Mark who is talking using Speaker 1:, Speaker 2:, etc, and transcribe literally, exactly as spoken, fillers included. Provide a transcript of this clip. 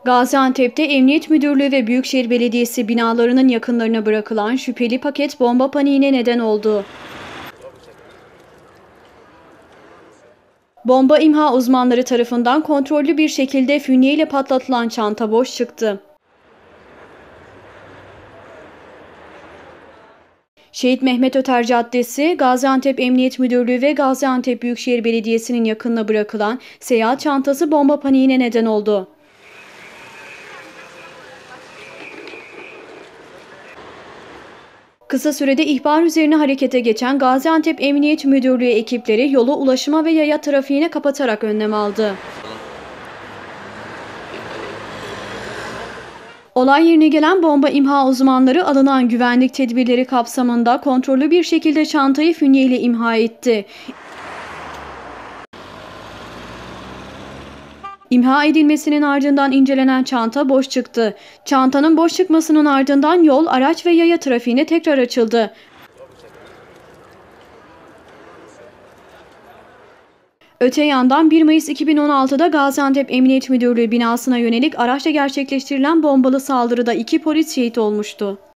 Speaker 1: Gaziantep'te Emniyet Müdürlüğü ve Büyükşehir Belediyesi binalarının yakınlarına bırakılan şüpheli paket bomba paniğine neden oldu. Bomba imha uzmanları tarafından kontrollü bir şekilde fünyeyle patlatılan çanta boş çıktı. Şehit Mehmet Öter Caddesi, Gaziantep Emniyet Müdürlüğü ve Gaziantep Büyükşehir Belediyesi'nin yakınına bırakılan seyahat çantası bomba paniğine neden oldu. Kısa sürede ihbar üzerine harekete geçen Gaziantep Emniyet Müdürlüğü ekipleri yolu ulaşıma ve yaya trafiğine kapatarak önlem aldı. Olay yerine gelen bomba imha uzmanları alınan güvenlik tedbirleri kapsamında kontrollü bir şekilde çantayı fünyeyle imha etti. İmha edilmesinin ardından incelenen çanta boş çıktı. Çantanın boş çıkmasının ardından yol, araç ve yaya trafiğine tekrar açıldı. Öte yandan bir Mayıs iki bin on altıda Gaziantep Emniyet Müdürlüğü binasına yönelik araçla gerçekleştirilen bombalı saldırıda iki polis şehit olmuştu.